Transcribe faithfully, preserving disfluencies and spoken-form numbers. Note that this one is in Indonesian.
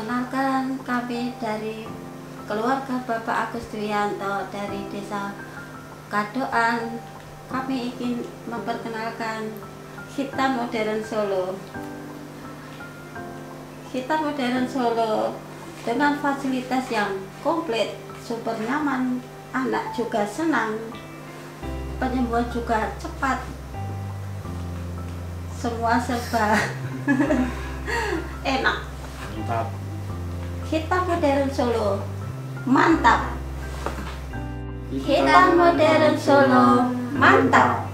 Perkenalkan, kami dari keluarga Bapak Agus Dwianto dari Desa Kadoan. Kami ingin memperkenalkan Hitam Modern Solo. Hitam Modern Solo dengan fasilitas yang komplit, super nyaman, anak juga senang, penyembuhan juga cepat, semua serba enak. Mantap. Hitam Modern Solo, mantap. Hitam Modern Solo, mantap.